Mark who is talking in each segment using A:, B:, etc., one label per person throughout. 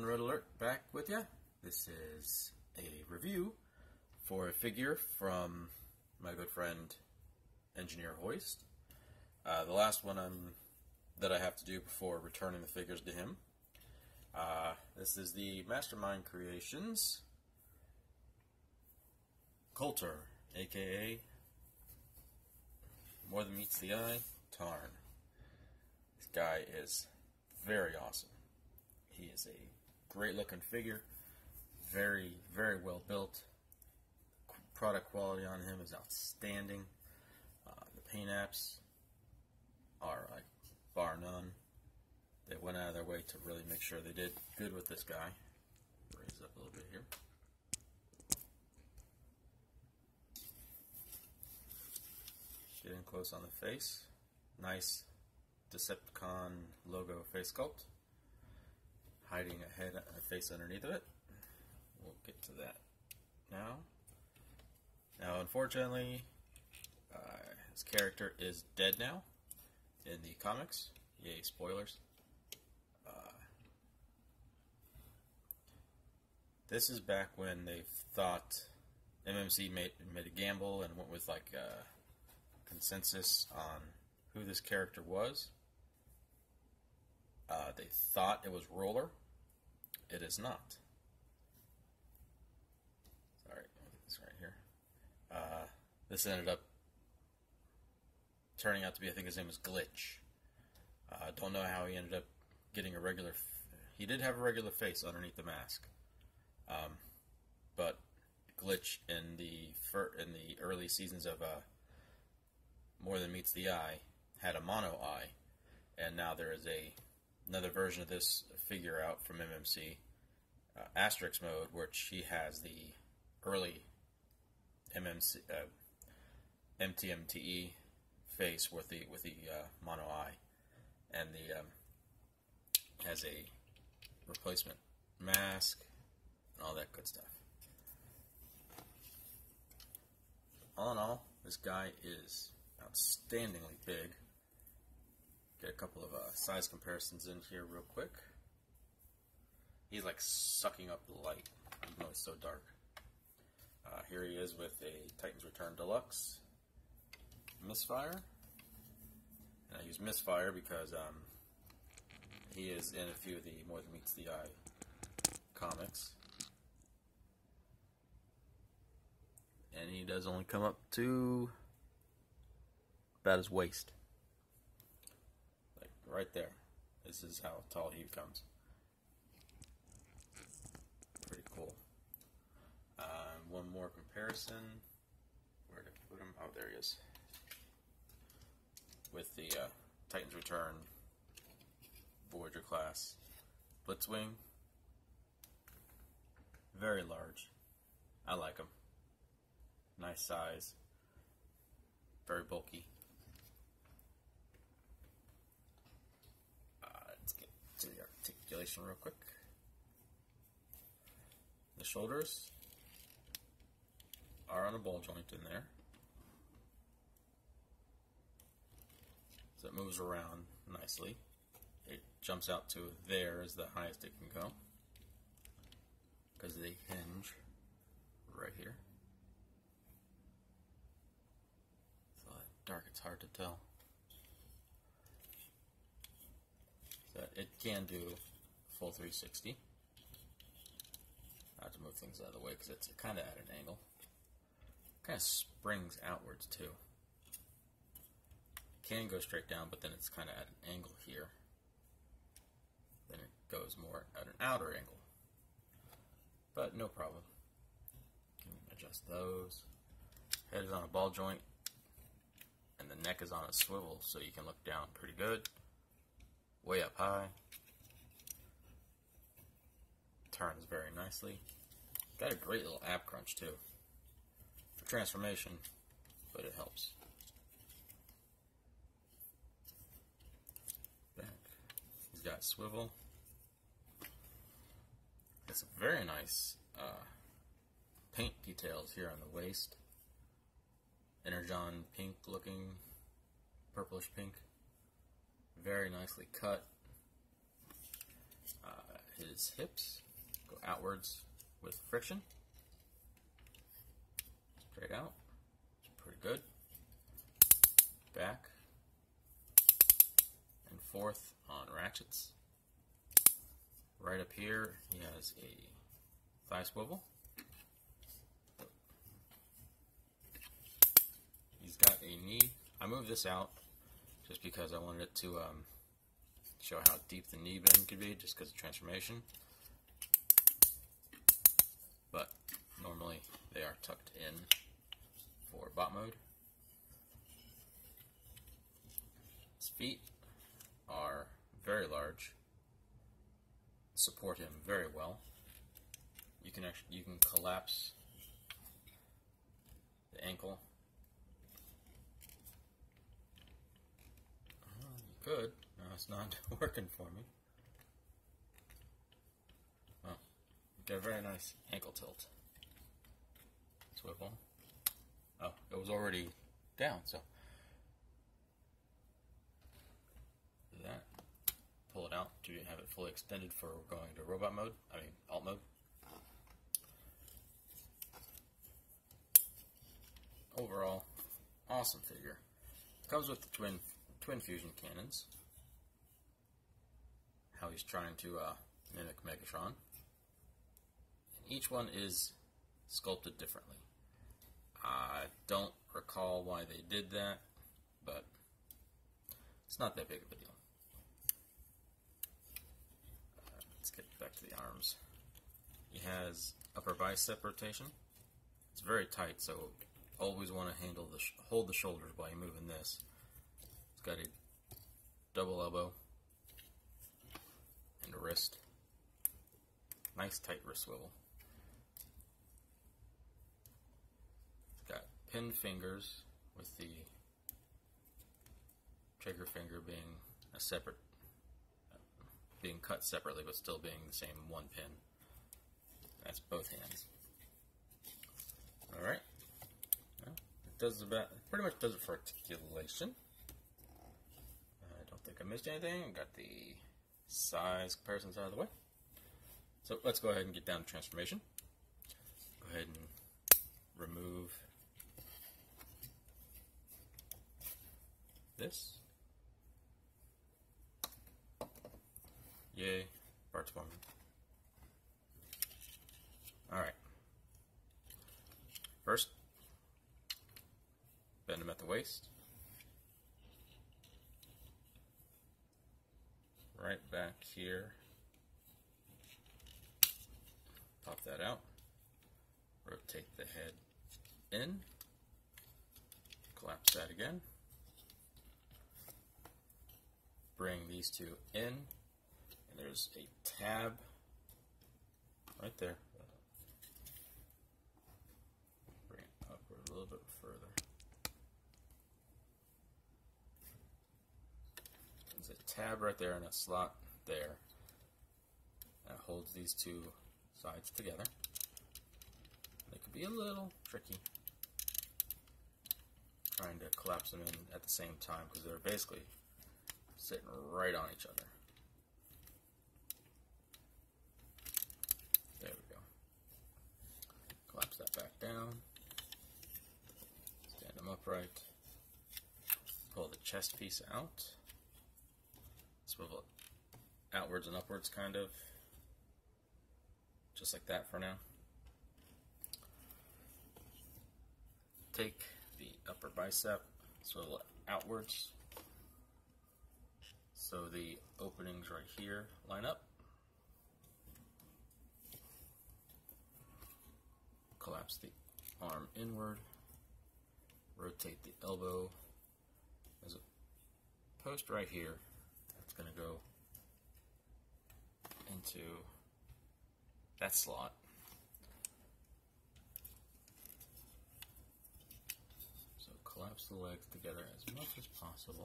A: Road Alert back with you. This is a review for a figure from my good friend Engineer Hoist. The last one that I have to do before returning the figures to him. This is the Mastermind Creations Coulter, aka More Than Meets the Eye, Tarn. This guy is very awesome. He is a great looking figure, very well built. Product quality on him is outstanding. The paint apps are like bar none. They went out of their way to really make sure they did good with this guy. Raise up a little bit here. Get in close on the face. Nice Decepticon logo face sculpt. Hiding a face underneath of it. We'll get to that now. Now, unfortunately, his character is dead now in the comics. Yay, spoilers. This is back when they thought MMC made a gamble and went with like a consensus on who this character was. They thought it was Roller. It is not. Sorry, let me get this right here. This ended up turning out to be, I think his name is Glitch. Don't know how he ended up getting a regular. He did have a regular face underneath the mask, but Glitch in the early seasons of More Than Meets the Eye had a mono eye, and now there is another version of this figure out from MMC, Asterix mode, which he has the early MTMTE face with the mono eye, and the has a replacement mask and all that good stuff. All in all, this guy is outstandingly big. Get a couple of size comparisons in here real quick. He's like sucking up the light, even though it's so dark. Here he is with a Titans Return Deluxe Misfire. And I use Misfire because he is in a few of the More Than Meets the Eye comics. And he does only come up to about his waist. Like right there. This is how tall he becomes. Pretty cool. One more comparison. Where did I put him? Oh, there he is. With the Titans Return Voyager class Blitzwing. Very large. I like him. Nice size. Very bulky. Let's get to the articulation real quick. The shoulders are on a ball joint in there. So it moves around nicely. It jumps out to there as the highest it can go, because they hinge right here. So dark, it's hard to tell. So it can do full 360. I have to move things out of the way because it's kind of at an angle. Kind of springs outwards too. It can go straight down, but then it's kind of at an angle here. Then it goes more at an outer angle. But no problem. You can adjust those. Head is on a ball joint, and the neck is on a swivel, so you can look down pretty good. Way up high. Turns very nicely. Got a great little ab crunch too. For transformation, but it helps. Back. He's got swivel. It's a very nice paint details here on the waist. Energon pink looking, purplish pink. Very nicely cut. his hips, go outwards with friction, straight out, pretty good, back and forth on ratchets. Right up here he has a thigh swivel. He's got a knee. I moved this out just because I wanted it to show how deep the knee bend could be, just because of transformation. But normally they are tucked in for bot mode. His feet are very large, support him very well. You can collapse the ankle. You could. No, it's not working for me. Oh, you got a very nice ankle tilt. Swivel. Oh, it was already down, so do that. Pull it out to have it fully extended for going to robot mode. Alt mode. Overall, awesome figure. Comes with the twin fusion cannons. How he's trying to mimic Megatron. And each one is sculpted differently. I don't recall why they did that, but it's not that big of a deal. Let's get back to the arms. He has upper bicep rotation. It's very tight, so always want to hold the shoulders while you're moving this. It's got a double elbow and a wrist. Nice tight wrist swivel. It's got pinned fingers with the trigger finger being a separate, being cut separately, but still being the same one pin. That's both hands. All right. Well, it does pretty much does it for articulation. I don't think I missed anything. Got the size comparisons out of the way. So let's go ahead and get down to transformation. Go ahead and remove this. Yay, parts forming. Alright. First, bend him at the waist. Right back here. Pop that out. Rotate the head in. Collapse that again. Bring these two in. And there's a tab right there. Bring it upward a little bit further. There's a tab right there and a slot there that holds these two sides together. They could be a little tricky trying to collapse them in at the same time because they're basically sitting right on each other. There we go. Collapse that back down. Stand them upright. Pull the chest piece out. Swivel it outwards and upwards, kind of. Just like that for now. Take the upper bicep, swivel it outwards. So the openings right here line up. Collapse the arm inward. Rotate the elbow. There's a post right here that's going to go into that slot. So collapse the legs together as much as possible.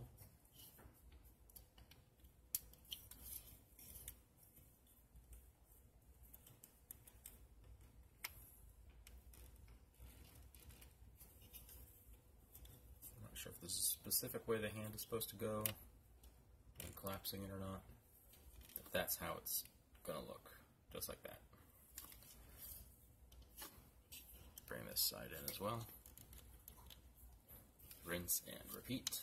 A: I'm not sure if there's a specific way the hand is supposed to go and collapsing it or not. But that's how it's gonna look just like that. Bring this side in as well. Rinse and repeat.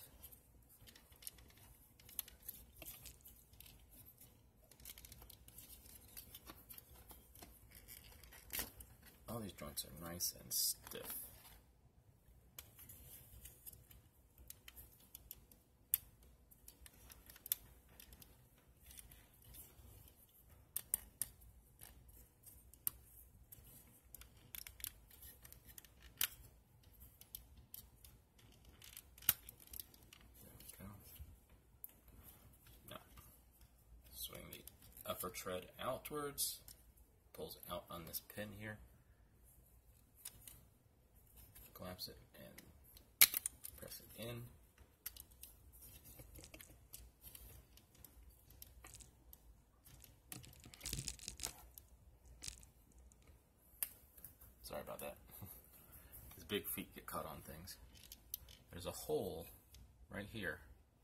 A: All these joints are nice and stiff. Swing the upper tread outwards, pulls out on this pin here, clamps it and press it in. Sorry about that. His big feet get caught on things. There's a hole right here.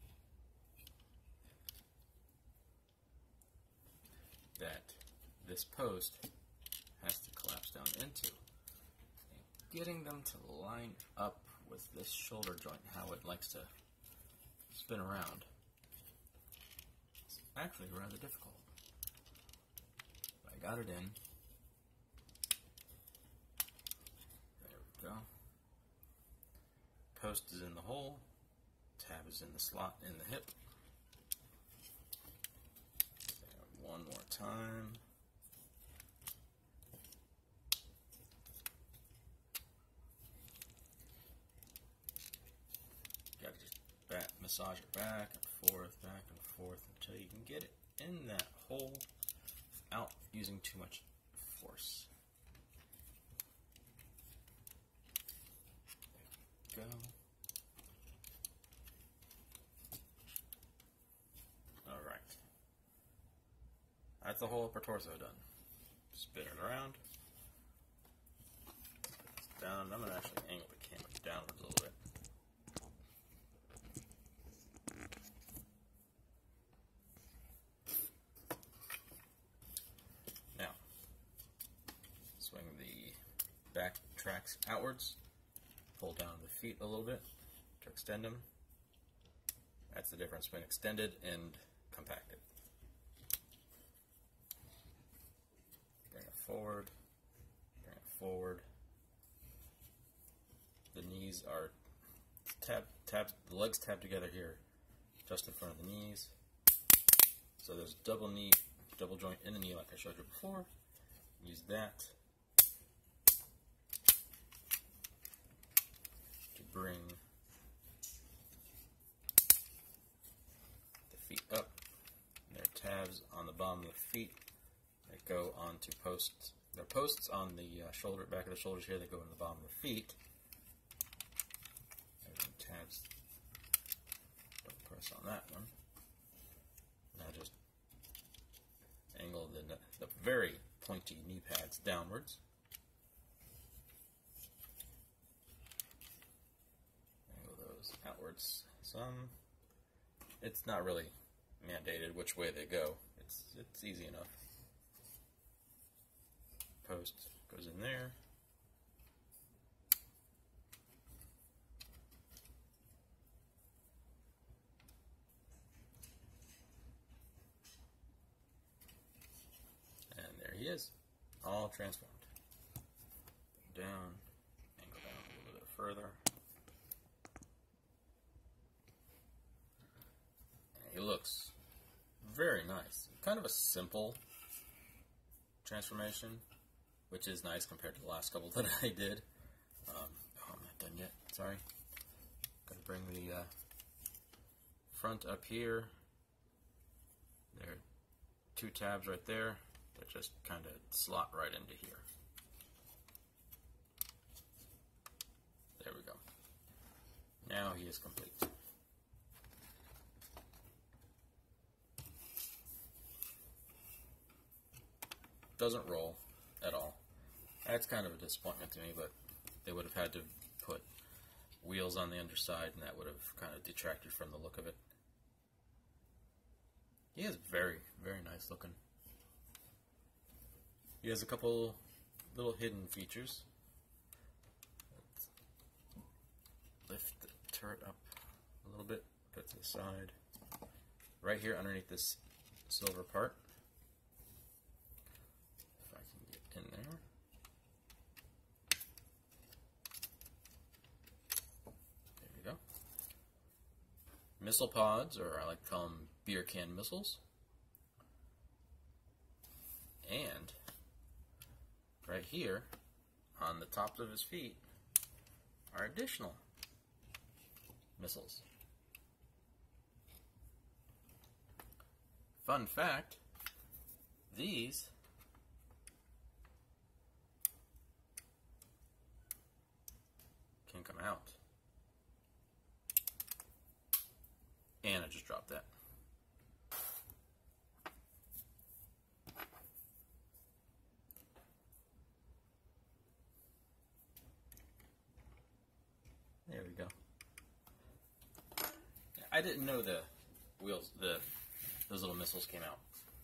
A: That this post has to collapse down into. And getting them to line up with this shoulder joint, how it likes to spin around, it's actually rather difficult. But I got it in. There we go. Post is in the hole, tab is in the slot in the hip. One more time. Gotta just massage it back and forth until you can get it in that hole without using too much force. There we go. That's the whole upper torso done. Spin it around. Down. I'm going to actually angle the camera downwards a little bit. Now, swing the back tracks outwards. Pull down the feet a little bit to extend them. That's the difference between extended and compacted. Forward, bring it forward. The knees are tabbed, the legs tabbed together here, just in front of the knees. So there's double joint in the knee like I showed you before. Use that to bring the feet up. There are tabs on the bottom of the feet. They go onto posts. There are posts on the shoulder, back of the shoulders here. They go into the bottom of the feet. There's some tabs. Don't press on that one. Now just angle the very pointy knee pads downwards. Angle those outwards some. It's not really mandated which way they go. It's easy enough. Post goes in there. And there he is, all transformed. Down, angle down a little bit further. And he looks very nice. Kind of a simple transformation, which is nice compared to the last couple that I did. Oh, I'm not done yet. Sorry. Gotta bring the front up here. There are two tabs right there that just kind of slot right into here. There we go. Now he is complete. Doesn't roll at all. That's kind of a disappointment to me, but they would have had to put wheels on the underside, and that would have kind of detracted from the look of it. He is very, very nice looking. He has a couple little hidden features. Let's lift the turret up a little bit, put it to the side. Right here underneath this silver part. If I can get in there. There we go. Missile pods, or I like to call them beer can missiles. And right here on the tops of his feet are additional missiles. Fun fact, these can come out. And I just dropped that. There we go. I didn't know the wheels, those little missiles came out.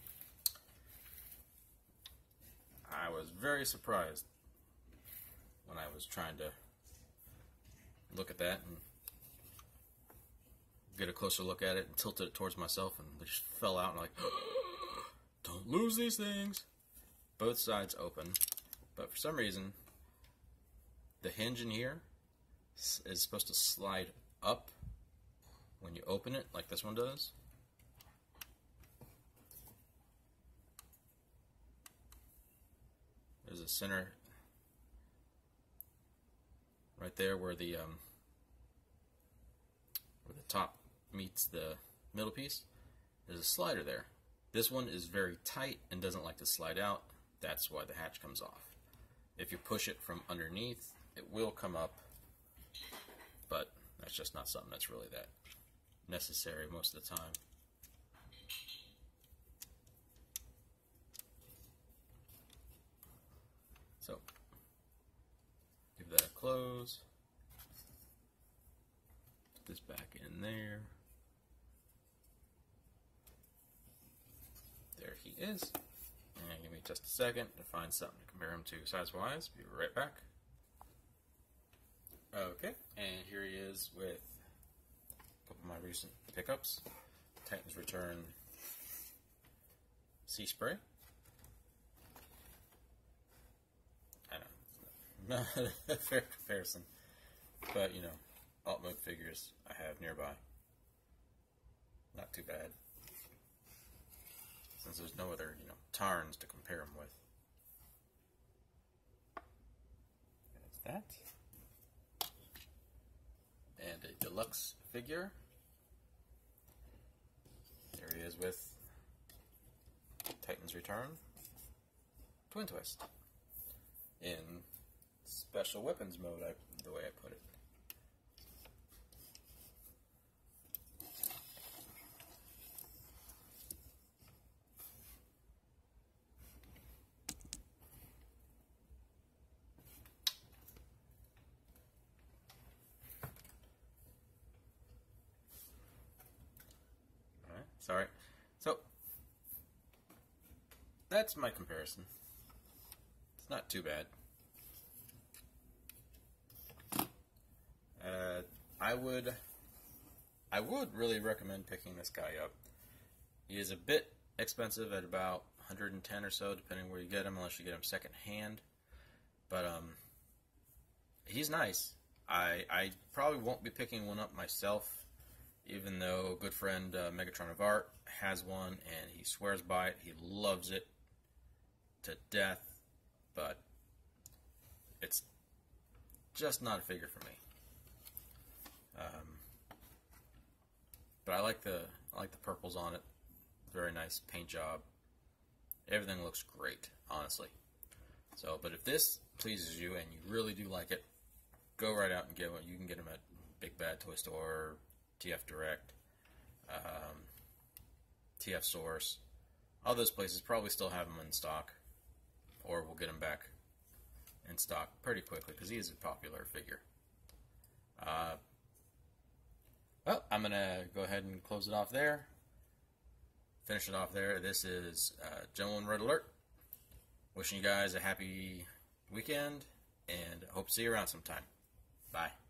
A: I was very surprised when I was trying to look at that and get a closer look at it and tilted it towards myself, and they just fell out and like, don't lose these things. Both sides open, but for some reason the hinge in here is supposed to slide up when you open it, like this one does. There's a center right there where the top meets the middle piece. There's a slider there. This one is very tight and doesn't like to slide out. That's why the hatch comes off. If you push it from underneath, it will come up, but that's just not something that's really that necessary most of the time. So, give that a close. Put this back in there. There he is. And give me just a second to find something to compare him to size-wise. Be right back. Okay, and here he is with a couple of my recent pickups. Titan's Return Sea Spray. I know, not a fair comparison, but you know, alt mode figures I have nearby. Not too bad, since there's no other, you know, Tarns to compare them with. There's that. And a deluxe figure. There he is with Titan's Return Twin Twist in special weapons mode, the way I put it. Sorry. So, that's my comparison. It's not too bad. I would really recommend picking this guy up. He is a bit expensive at about 110 or so, depending where you get him, unless you get him second hand. But he's nice. I probably won't be picking one up myself, even though a good friend, Megatron of Art, has one, and he swears by it. He loves it to death, but it's just not a figure for me. But I like the purples on it. Very nice paint job. Everything looks great, honestly. So, but if this pleases you and you really do like it, go right out and get one. You can get them at Big Bad Toy Store, TF Direct, TF Source. All those places probably still have them in stock, or we'll get them back in stock pretty quickly because he is a popular figure. Well, I'm going to go ahead and close it off there. Finish it off there. This is Gentleman Red Alert. Wishing you guys a happy weekend, and hope to see you around sometime. Bye.